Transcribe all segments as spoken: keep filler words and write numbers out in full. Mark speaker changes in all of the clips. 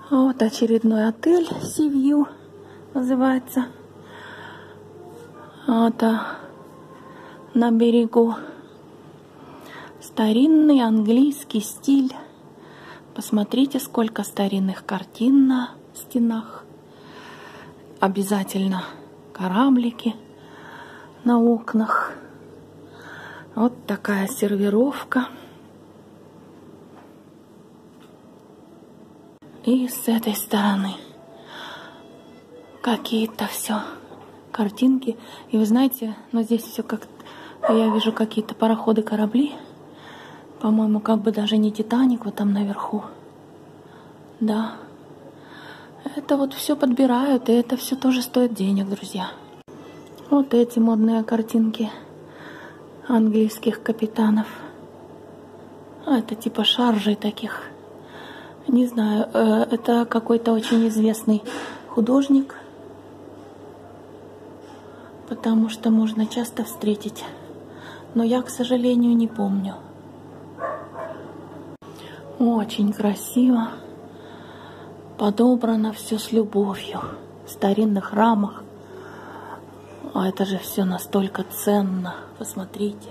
Speaker 1: Вот очередной отель Сивью называется. Вот на берегу. Старинный английский стиль. Посмотрите, сколько старинных картин на стенах. Обязательно кораблики на окнах. Вот такая сервировка. И с этой стороны какие-то все картинки. И вы знаете, но здесь все как... Я вижу какие-то пароходы, корабли. По-моему, как бы даже не Титаник вот там наверху. Да. Это вот все подбирают, и это все тоже стоит денег, друзья. Вот эти модные картинки английских капитанов. А это типа шаржей таких. Не знаю, это какой-то очень известный художник, потому что можно часто встретить. Но я, к сожалению, не помню. Очень красиво. Подобрано все с любовью. В старинных рамах. А это же все настолько ценно. Посмотрите.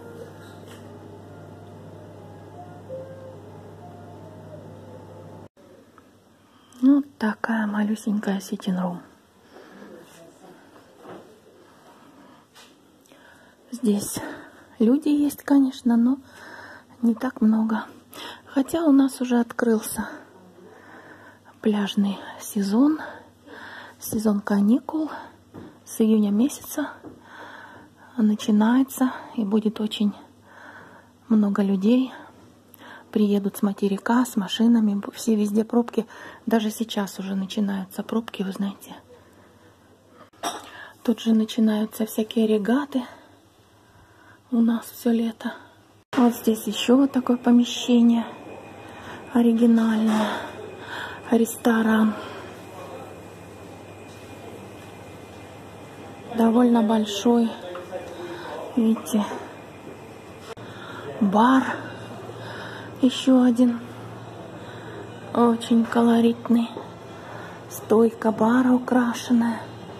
Speaker 1: Вот такая малюсенькая ситинг-рум. Здесь люди есть, конечно, но не так много. Хотя у нас уже открылся пляжный сезон, сезон каникул с июня месяца начинается, и будет очень много людей. Приедут с материка, с машинами, все везде пробки. Даже сейчас уже начинаются пробки, вы знаете. Тут же начинаются всякие регаты. У нас все лето. Вот здесь еще вот такое помещение оригинальное. Ресторан. Довольно большой. Видите? Бар. Еще один. Очень колоритный. Стойка бара украшенная.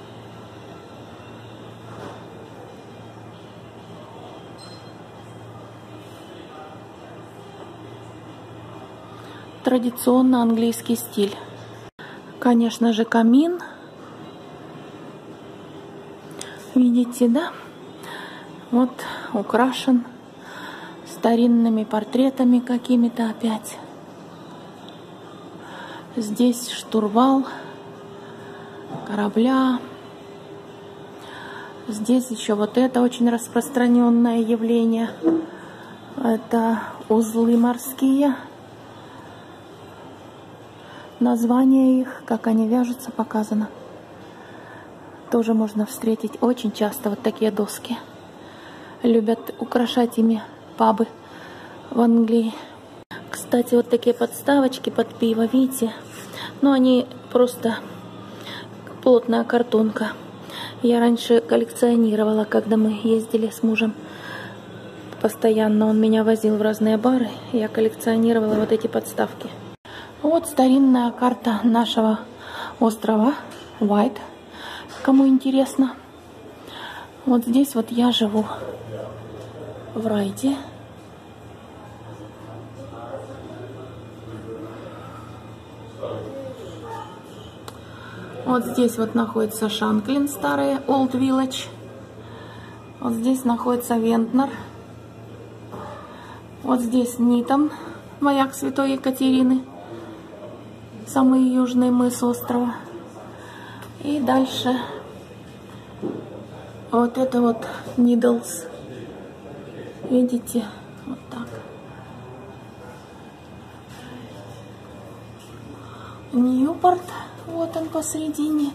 Speaker 1: Традиционно английский стиль. Конечно же, камин. Видите, да? Вот украшен старинными портретами какими-то опять. Здесь штурвал корабля. Здесь еще вот это очень распространенное явление. Это узлы морские. Название их, как они вяжутся, показано. Тоже можно встретить очень часто вот такие доски. Любят украшать ими пабы в Англии. Кстати, вот такие подставочки под пиво, видите? Но они просто плотная картонка. Я раньше коллекционировала, когда мы ездили с мужем. Постоянно он меня возил в разные бары. Я коллекционировала вот эти подставки. Вот старинная карта нашего острова Уайт. Кому интересно. Вот здесь вот я живу в Райде. Вот здесь вот находится Шанклин, старый Old Village. Вот здесь находится Вентнер. Вот здесь Нитон, маяк Святой Екатерины. Самый южный мыс острова. И дальше вот это вот Нидлс. Видите? Вот так. Ньюпорт. Вот он посередине.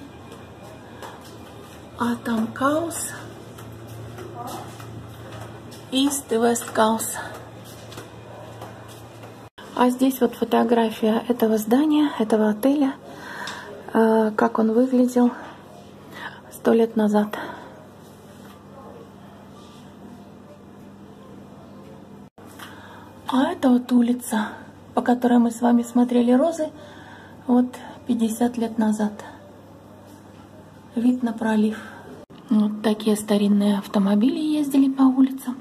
Speaker 1: А там Каус. Ист и Вест Каус. А здесь вот фотография этого здания, этого отеля. Э, как он выглядел сто лет назад. А это вот улица, по которой мы с вами смотрели розы Вот пятьдесят лет назад. Вид на пролив. Вот такие старинные автомобили ездили по улицам,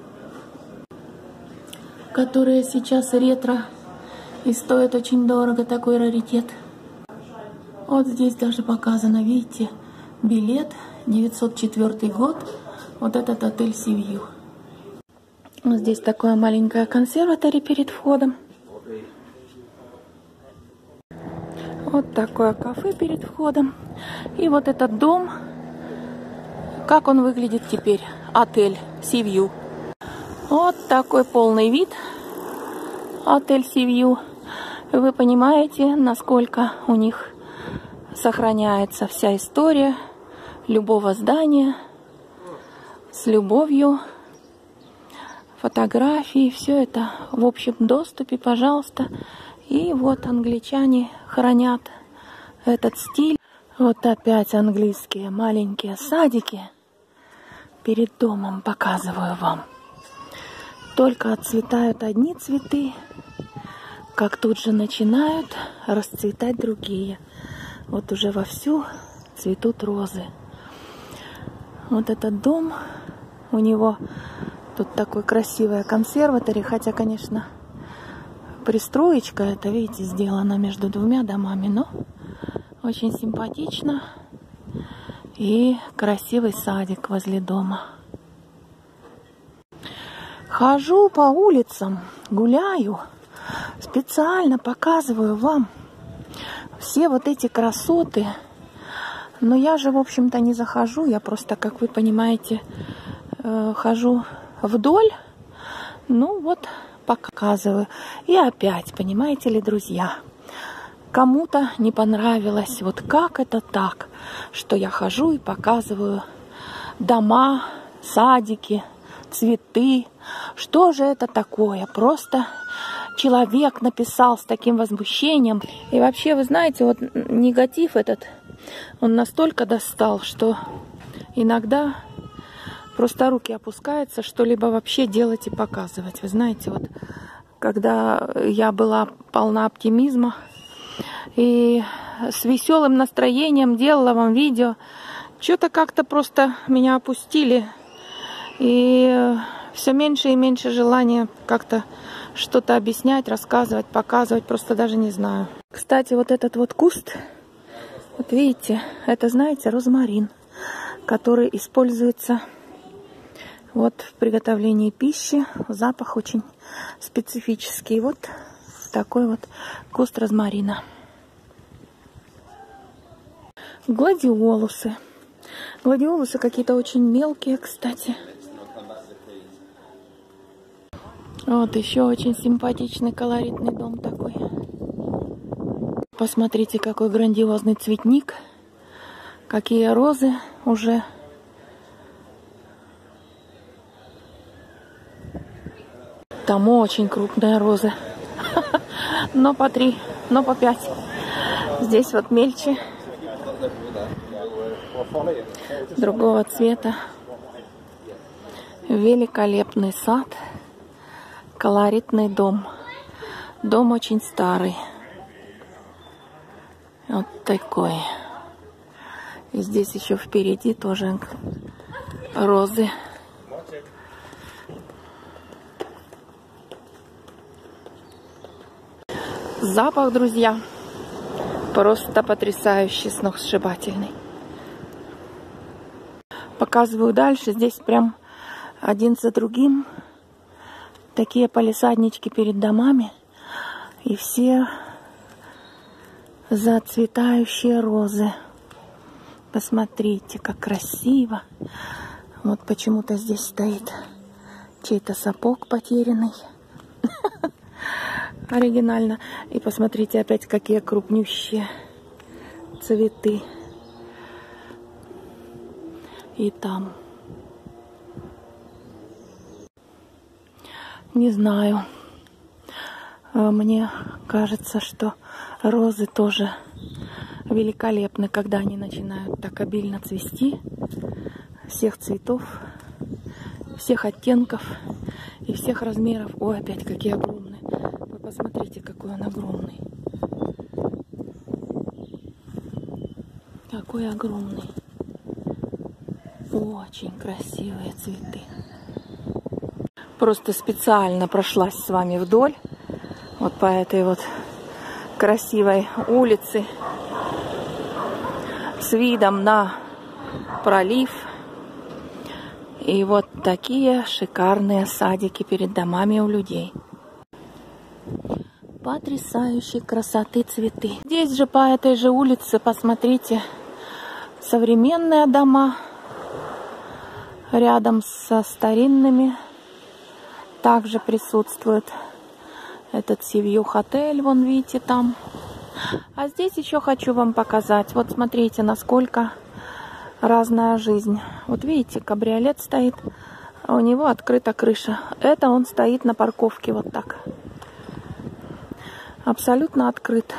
Speaker 1: которые сейчас ретро и стоят очень дорого, такой раритет. Вот здесь даже показано, видите, билет, девятьсот четвёртый год, вот этот отель Сивью. Вот здесь такое маленькое консерваторий перед входом. Вот такое кафе перед входом. И вот этот дом, как он выглядит теперь, отель Сивью. Вот такой полный вид, отель Сивью. Вы понимаете, насколько у них сохраняется вся история любого здания с любовью, фотографии, все это в общем доступе, пожалуйста. И вот англичане хранят этот стиль. Вот опять английские маленькие садики перед домом, показываю вам. Только отцветают одни цветы, как тут же начинают расцветать другие. Вот уже вовсю цветут розы. Вот этот дом, у него тут такой красивый консерваторий, хотя, конечно, пристроечка это, видите, сделана между двумя домами, но очень симпатично. И красивый садик возле дома. Хожу по улицам, гуляю, специально показываю вам все вот эти красоты. Но я же, в общем-то, не захожу. Я просто, как вы понимаете, хожу вдоль. Ну вот, показываю. И опять, понимаете ли, друзья, кому-то не понравилось. Вот как это так, что я хожу и показываю дома, садики, цветы. Что же это такое? Просто человек написал с таким возмущением. И вообще, вы знаете, вот негатив этот, он настолько достал, что иногда просто руки опускаются, что-либо вообще делать и показывать. Вы знаете, вот когда я была полна оптимизма и с веселым настроением делала вам видео, что-то как-то просто меня опустили. И все меньше и меньше желания как-то что-то объяснять, рассказывать, показывать, просто даже не знаю. Кстати, вот этот вот куст, вот видите, это, знаете, розмарин, который используется вот в приготовлении пищи. Запах очень специфический. Вот такой вот куст розмарина. Гладиолусы. Гладиолусы какие-то очень мелкие, кстати. Вот еще очень симпатичный, колоритный дом такой. Посмотрите, какой грандиозный цветник. Какие розы уже. Там очень крупные розы. Но по три, но по пять. Здесь вот мельче. Другого цвета. Великолепный сад. Колоритный дом. Дом очень старый. Вот такой. И здесь еще впереди тоже розы. Запах, друзья, просто потрясающий, сногсшибательный. Показываю дальше. Здесь прям один за другим такие палисаднички перед домами. И все зацветающие розы. Посмотрите, как красиво. Вот почему-то здесь стоит чей-то сапог потерянный. Оригинально. И посмотрите опять, какие крупнющие цветы. И там. Не знаю. Мне кажется, что розы тоже великолепны, когда они начинают так обильно цвести. Всех цветов, всех оттенков и всех размеров. Ой, опять какие огромные. Вы посмотрите, какой он огромный. Какой огромный. Очень красивые цветы. Просто специально прошлась с вами вдоль. Вот по этой вот красивой улице. С видом на пролив. И вот такие шикарные садики перед домами у людей. Потрясающей красоты цветы. Здесь же по этой же улице, посмотрите, современные дома рядом со старинными. Также присутствует этот Сивью Хотель, вон видите там. А здесь еще хочу вам показать. Вот смотрите, насколько разная жизнь. Вот видите, кабриолет стоит, а у него открыта крыша. Это он стоит на парковке вот так. Абсолютно открыт.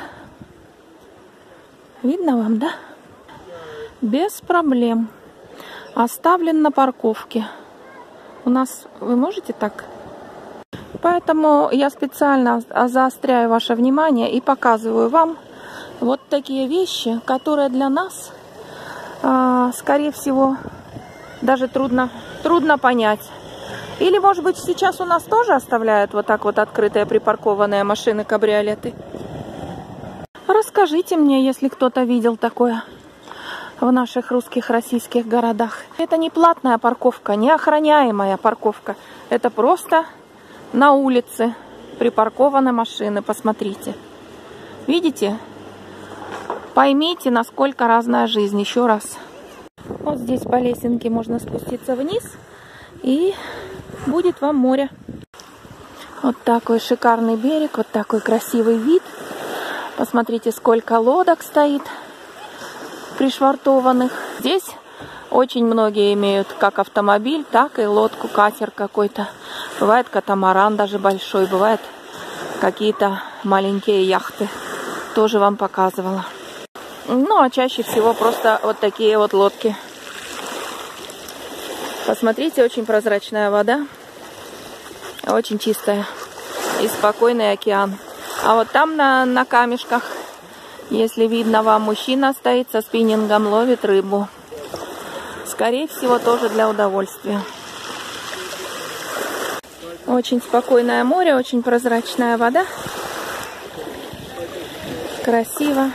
Speaker 1: Видно вам, да? Без проблем. Оставлен на парковке. У нас, вы можете так? Поэтому я специально заостряю ваше внимание и показываю вам вот такие вещи, которые для нас, э, скорее всего, даже трудно, трудно понять. Или, может быть, сейчас у нас тоже оставляют вот так вот открытые припаркованные машины, кабриолеты? Расскажите мне, если кто-то видел такое в наших русских, российских городах. Это не платная парковка, не охраняемая парковка. Это просто на улице припаркованы машины. Посмотрите. Видите? Поймите, насколько разная жизнь. Еще раз. Вот здесь по лесенке можно спуститься вниз. И будет вам море. Вот такой шикарный берег, вот такой красивый вид. Посмотрите, сколько лодок стоит пришвартованных. Здесь очень многие имеют как автомобиль, так и лодку, катер какой-то. Бывает катамаран даже большой, бывает какие-то маленькие яхты. Тоже вам показывала. Ну, а чаще всего просто вот такие вот лодки. Посмотрите, очень прозрачная вода, очень чистая и спокойный океан. А вот там на, на камешках, если видно вам, мужчина стоит со спиннингом, ловит рыбу. Скорее всего, тоже для удовольствия. Очень спокойное море, очень прозрачная вода. Красиво.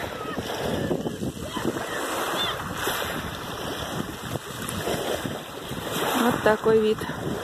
Speaker 1: Вот такой вид.